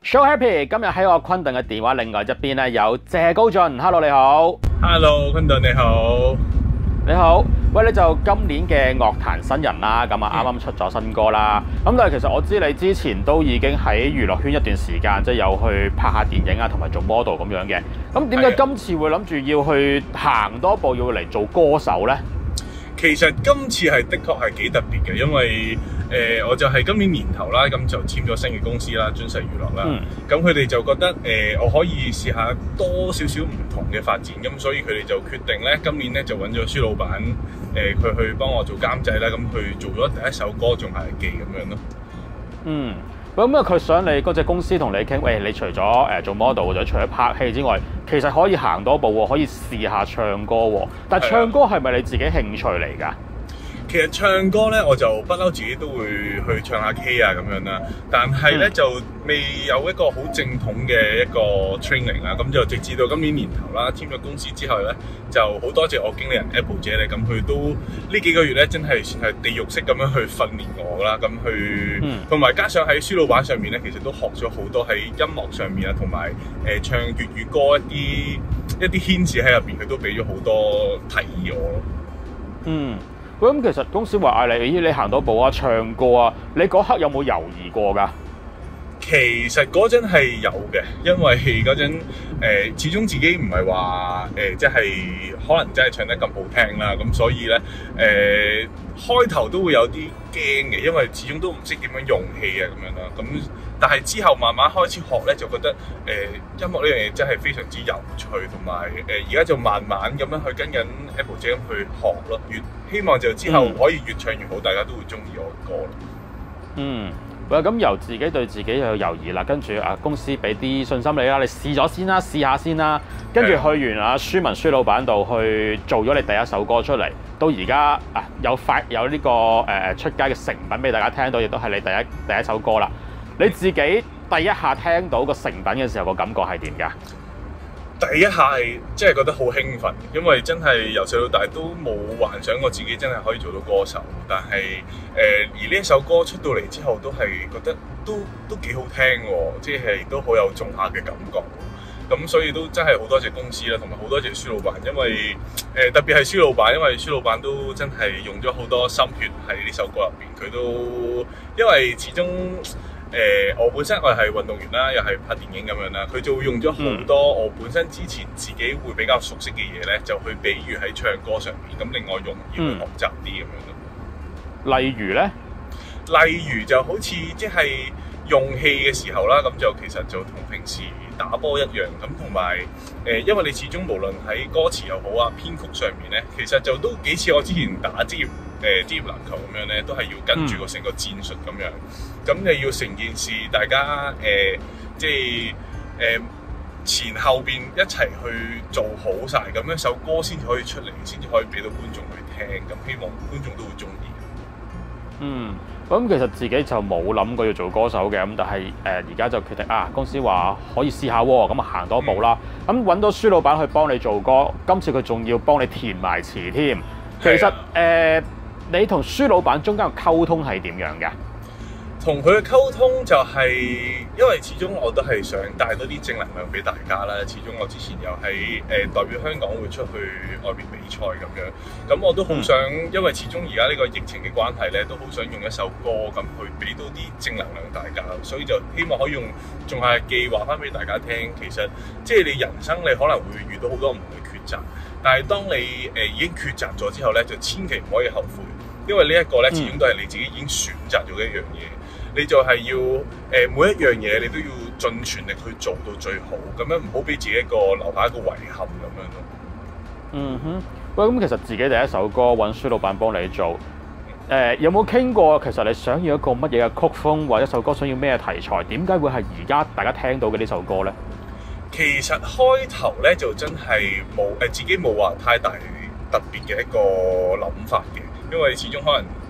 So happy！今日喺我昆頓嘅電話另外一邊咧有謝高俊 ，Hello 你好 ，Hello 昆頓你好， 你好。喂，你就今年嘅樂壇新人啦，咁啊啱啱出咗新歌啦。咁但係其實我知你之前都已經喺娛樂圈一段時間，即係有去拍下電影啊，同埋做 model 咁樣嘅。咁點解今次會諗住要去行多步，要嚟做歌手呢？ 其實今次係的確係幾特別嘅，因為我就係今年年頭啦，咁就簽咗新嘅公司啦，尊實娛樂啦。咁佢哋就覺得我可以試下多少少唔同嘅發展，咁所以佢哋就決定咧，今年咧就揾咗舒老闆佢去幫我做監製啦，咁去做咗第一首歌《仲夏日記》咁樣咯。 咁啊，佢想你嗰隻公司同你傾，喂，你除咗做 model 或者除咗拍戲之外，其實可以行多步喎，可以試下唱歌喎。但係唱歌係咪你自己興趣嚟㗎？ 其實唱歌咧，我就不嬲自己都會去唱下 K 啊咁樣啦，但係咧就未有一個好正統嘅一個 training 啦，咁就直至到今年年頭啦，簽咗公司之後咧，就好多謝我經理人 Apple 姐咧，咁佢都呢幾個月咧真係算係地獄式咁樣去訓練我啦，咁去同埋加上喺舒老闆上面咧，其實都學咗好多喺音樂上面啊，同埋唱粵語歌一啲牽涉喺入邊，佢都俾咗好多提議我咯。 咁其實公司話嗌你行多步啊，唱歌啊，你嗰刻有冇猶豫過㗎？ 其實嗰陣係有嘅，因為嗰陣始終自己唔係話即係可能真係唱得咁好聽啦，咁所以咧開頭都會有啲驚嘅，因為始終都唔識點樣用氣啊咁樣啦。咁但係之後慢慢開始學咧，就覺得音樂呢樣嘢真係非常之有趣，同埋而家就慢慢咁樣去跟緊 Apple 姐咁去學咯。希望就之後可以越唱越好，大家都會中意我嘅歌咯。 喂，咁由自己對自己有猶豫啦，跟住公司俾啲信心你啦，你試咗先啦，試下先啦，跟住去完舒文舒老闆度去做咗你第一首歌出嚟，到而家有呢個出街嘅成品俾大家聽到，亦都係你第一首歌啦。你自己第一下聽到個成品嘅時候，個感覺係點㗎？ 第一下係真係覺得好興奮，因為真係由細到大都冇幻想過自己真係可以做到歌手。但係而呢一首歌出到嚟之後，都係覺得都幾好聽喎，即係都好有仲夏嘅感覺。咁所以都真係好多謝公司啦，同埋好多謝舒老闆，因為特別係舒老闆，因為舒老闆都真係用咗好多心血喺呢首歌入邊。佢都因為始終我本身我係運動員啦，又係拍電影咁樣啦，佢就會用咗好多我本身之前自己會比較熟悉嘅嘢咧，就去比喻喺唱歌上面，咁令我容易去學習啲咁樣咯。 例如咧？ 例如就好似即係用氣嘅時候啦，咁就其實就同平時打波一樣，咁同埋因為你始終無論喺歌詞又好啊，編曲上面咧，其實就都幾似我之前打職業籃球咁樣咧，都係要跟住個成個戰術咁樣。咁你要成件事，大家即係前後邊一齊去做好晒，咁樣首歌先至可以出嚟，先至可以俾到觀眾去聽。咁希望觀眾都會中意。 咁其實自己就冇諗過要做歌手嘅，咁但係而家就決定公司話可以試下喎，咁行多步啦。咁揾到舒老闆去幫你做歌，今次佢仲要幫你填埋詞添。其實你同舒老闆中間嘅溝通係點樣嘅？ 同佢嘅溝通就係，因為始終我都係想帶多啲正能量俾大家啦。始終我之前又喺代表香港會出去外邊比賽咁樣，咁我都好想，因為始終而家呢個疫情嘅關係咧，都好想用一首歌咁去俾到啲正能量大家，所以就希望可以用《仲夏日記》話翻俾大家聽。其實即係你人生你可能會遇到好多唔同嘅抉擇，但係當你已經抉擇咗之後咧，就千祈唔可以後悔，因為呢一個咧始終都係你自己已經選擇咗嘅一樣嘢。你就係要每一樣嘢你都要盡全力去做到最好，咁樣唔好俾自己留下一個遺憾咁樣咯。 喂，咁其實自己第一首歌揾舒老闆幫你做，有冇傾過其實你想要一個乜嘢嘅曲風，或者首歌想要咩題材？點解會係而家大家聽到嘅呢首歌咧？ 其實開頭咧就真係自己冇話太大特別嘅一個諗法嘅，因為始終可能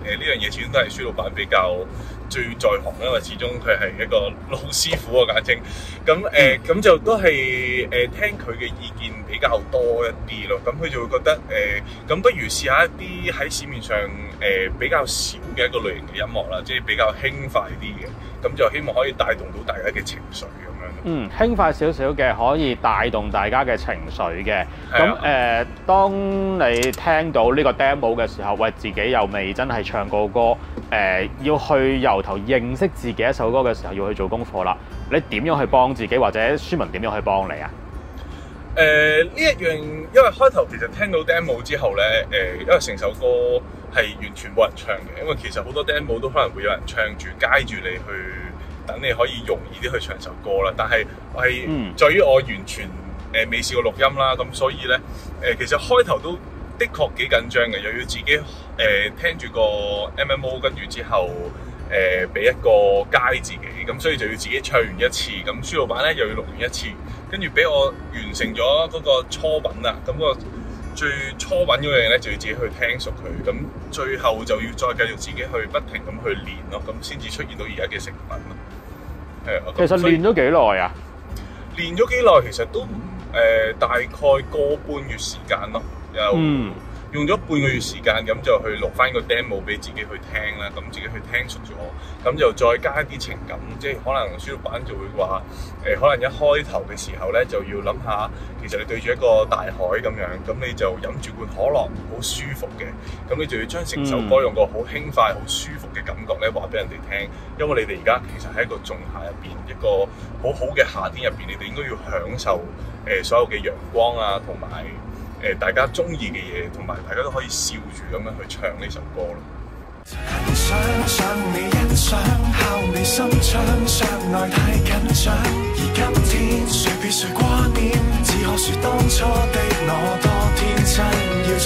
呢樣嘢始終都係舒老闆比較最在行，因為始終佢係一個老師傅啊簡稱。咁就都係聽佢嘅意見比較多一啲咯。咁佢就會覺得咁不如試下一啲喺市面上比較少嘅一個類型嘅音樂啦，即係比較輕快啲嘅。咁就希望可以帶動到大家嘅情緒咁樣。 輕快少少嘅可以帶動大家嘅情緒嘅。咁當你聽到呢個 demo 嘅時候，喂，自己又未真係唱過歌，要去由頭認識自己一首歌嘅時候，要去做功課啦。你點樣去幫自己，或者書文點樣去幫你啊？ 呢一樣，因為開頭其實聽到 demo 之後咧，因為成首歌係完全冇人唱嘅，因為其實好多 demo 都可能會有人唱住，街住你去，等你可以容易啲去唱首歌啦。但係我係在於我完全未試過錄音啦，咁所以咧其實開頭都的確幾緊張嘅，又要自己聽住個 MMO， 跟住之後俾一個街自己，咁所以就要自己唱完一次，咁舒老闆咧又要錄完一次，跟住俾我完成咗嗰個初品啦，咁個最初品嗰樣咧就要自己去聽熟佢，咁最後就要再繼續自己去不停咁去練咯，咁先至出現到而家嘅成品咯。 其實練咗幾耐啊？ 練咗幾耐，其實都大概個半月時間咯，又用咗半個月時間，咁就去錄翻個 demo 俾自己去聽啦，咁自己去聽熟咗，咁就再加一啲情感，即係可能舒老闆就會話可能一開頭嘅時候咧就要諗下，其實你對住一個大海咁樣，咁你就飲住罐可樂好舒服嘅，咁你就要將成首歌用個好輕快、好舒服嘅感覺咧話俾人哋聽，因為你哋而家其實喺一個仲夏入邊，一個好好嘅夏天入邊，你哋應該要享受所有嘅陽光啊，同埋大家中意嘅嘢，同埋大家都可以笑住咁樣去唱呢首歌咯。想你欣賞，敲你心窗，相愛太緊張，而今天誰比誰掛念，只可說當初的我多天真，要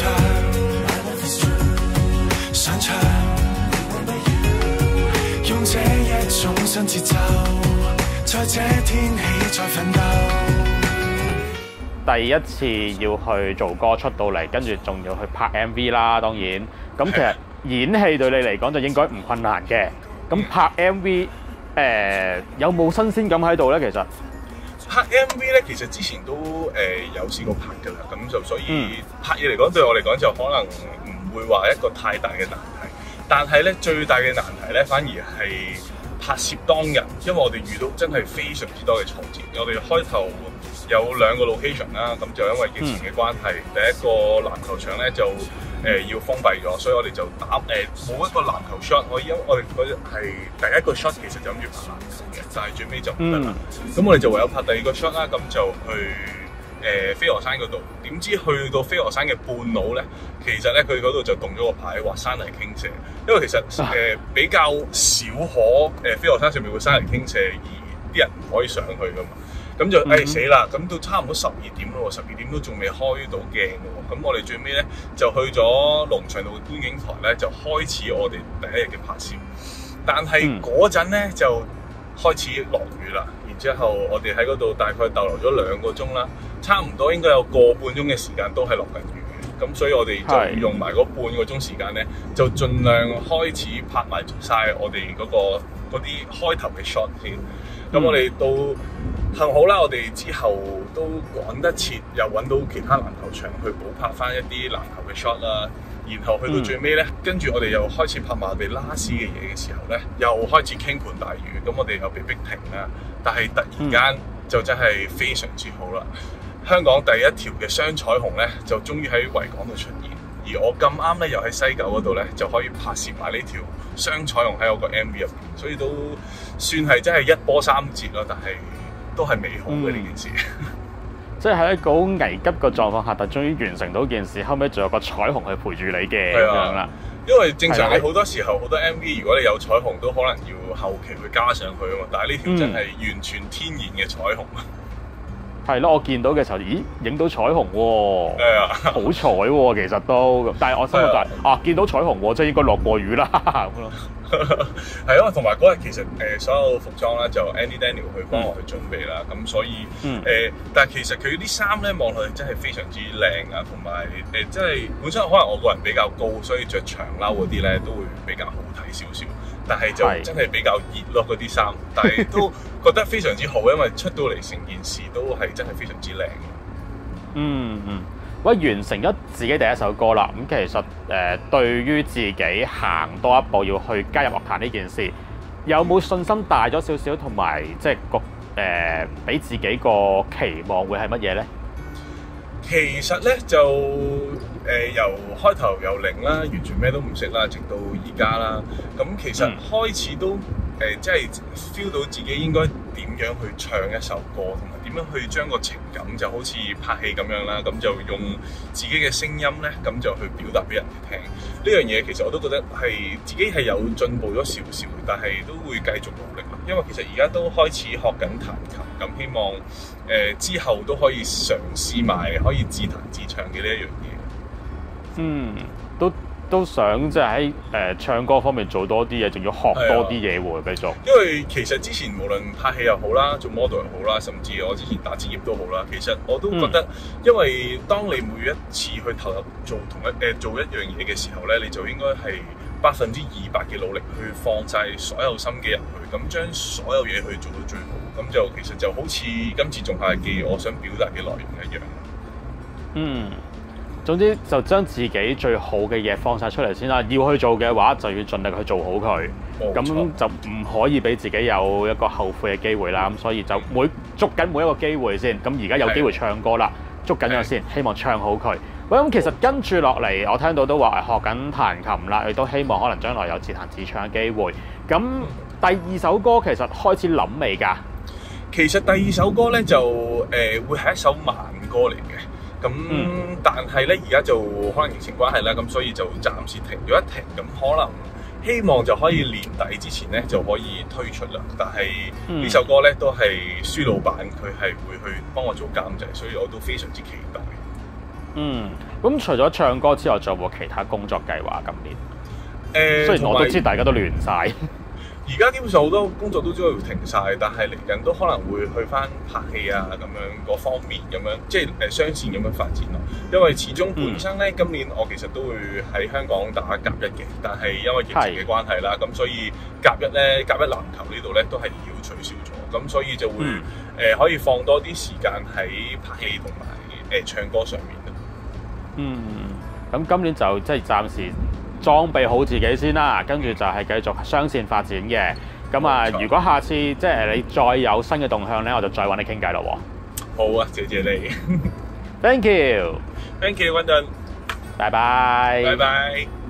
唱，想唱，用這一種新節奏，在這天起再奮鬥。第一次要去做歌出到嚟，跟住仲要去拍 MV 啦，當然。咁其實演戲對你嚟講就應該唔困難嘅。咁拍 MV 有冇新鮮感喺度咧？其實拍 MV 咧，其實之前都有試過拍㗎啦。咁就所以拍嘢嚟講，對我嚟講就可能唔會話一個太大嘅難題。但係咧，最大嘅難題咧，反而係拍攝當日，因為我哋遇到真係非常之多嘅挫折。我哋開頭有2個 location 啦，咁就因為疫情嘅關係，第一個籃球場咧就要封閉咗，所以我哋就打冇一個籃球 shot。我哋嗰係第一個 shot 其實就諗住拍籃球嘅，但係最尾就唔得啦。咁我哋就唯有拍第2個 shot 啦，咁就去飛鵝山嗰度。點知去到飛鵝山嘅半路咧，其實咧佢嗰度就動咗個牌話山泥傾瀉，因為其實比較少可飛鵝山上面會山泥傾瀉，而啲人唔可以上去噶嘛。咁就死啦！咁到差唔多12點咯，12點都仲未開到鏡嘅喎。咁我哋最尾咧就去咗龍翔道嘅觀景台咧，就開始我哋第一日嘅拍攝。但係嗰陣咧就開始落雨啦，然之後我哋喺嗰度大概逗留咗2個鐘啦，差唔多應該有個半鐘嘅時間都係落緊雨嘅。咁所以我哋就用埋嗰半個鐘時間咧，就盡量開始拍埋晒我哋嗰啲開頭嘅 shot 先。咁我哋到幸好啦，我哋之後都趕得切，又揾到其他籃球場去補拍翻一啲籃球嘅 shot 啦。然後去到最尾咧，跟住我哋又開始拍埋我哋拉絲嘅嘢嘅時候咧，又開始傾盆大雨，咁我哋又被逼停啦。但係突然間就真係非常之好啦！香港第一條嘅雙彩虹咧，就終於喺維港度出現。而我咁啱咧，又喺西九嗰度咧，就可以拍攝埋呢條雙彩虹喺我個 MV 入邊，所以都算係真係一波三折咯。但係都係美好嘅呢件事。 即係喺一個好危急嘅狀況下，但終於完成到件事，後尾仲有個彩虹去陪住你嘅咁樣啦。 因為正常你好多時候好多 MV，如果你有彩虹，都可能要後期會加上去啊嘛。但係呢條真係完全天然嘅彩虹啊！ 係咯，我見到嘅時候，咦，影到彩虹喎，好彩喎，其實都。但係我心諗就係見到彩虹喎，即係應該落過雨啦咁咯。 係啊，同埋嗰日其實所有服裝啦就 Andy Daniel 去幫我去準備啦，咁所以但係其實佢啲衫咧望落去真係非常之靚啊，同埋即係本身可能我個人比較高，所以着長褸嗰啲咧都會比較好睇少少，但係就真係比較熱咯嗰啲衫，但係都覺得非常之好，因為出到嚟成件事都係真係非常之靚。 喂，完成咗自己第一首歌啦，咁其實對於自己行多一步要去加入樂壇呢件事，有冇信心大咗少少，同埋即係個俾自己個期望會係乜嘢咧？ 其實咧就由開頭由零啦，完全咩都唔識啦，直到而家啦。咁其實開始都即係 feel 到自己應該點樣去唱一首歌，同埋點樣去將個情感就好似拍戲咁樣啦。咁就用自己嘅聲音咧，咁就去表達俾人哋聽。呢樣嘢其實我都覺得係自己係有進步咗少少，但係都會繼續努力啦。因為其實而家都開始學緊彈琴，咁希望之後都可以嘗試埋可以自彈自唱嘅呢一樣嘢。 都想即係喺唱歌方面做多啲嘢，仲要學多啲嘢喎，繼續。 因為其實之前無論拍戲又好啦，做 model 又好啦，甚至我之前打職業都好啦，其實我都覺得，因為當你每一次去投入做做一樣嘢嘅時候咧，你就應該係200%嘅努力去放晒所有心機入去，咁將所有嘢去做到最好，咁就其實就好似今次仲夏日記我想表達嘅內容一樣。 總之就將自己最好嘅嘢放晒出嚟先啦，要去做嘅話就要盡力去做好佢，咁就唔可以俾自己有一個後悔嘅機會啦。咁所以就捉緊每一個機會先。咁而家有機會唱歌啦，捉緊咗先，希望唱好佢。喂，咁其實跟住落嚟，我聽到都話學緊彈琴啦，亦都希望可能將來有自彈自唱嘅機會。咁第二首歌其實開始諗未㗎？ 其實第二首歌咧就會係一首慢歌嚟嘅。咁但係咧，而家就可能疫情關係啦，咁所以就暫時停咗一停。咁可能希望就可以年底之前咧就可以推出啦。但係呢首歌咧都係舒老闆佢係會去幫我做監製，所以我都非常之期待。 咁除咗唱歌之外，仲有冇其他工作計劃今年？雖然我都知大家都亂晒。 而家基本上好多工作都將會停晒，但係嚟緊都可能會去翻拍戲啊咁樣嗰方面咁樣，即係雙線咁樣發展咯。因為始終本身咧，今年我其實都會喺香港打甲一嘅，但係因為疫情嘅關係啦，咁所以甲一籃球呢度咧都係要取消咗，咁所以就會可以放多啲時間喺拍戲同埋唱歌上面咯。 咁今年就即係暫時裝備好自己先啦，跟住就係繼續雙線發展嘅。咁啊，如果下次即係你再有新嘅動向咧，我就再揾你傾偈咯喎。 好啊，謝謝你。 Thank you， Thank you， Wendan。 拜拜。 拜拜。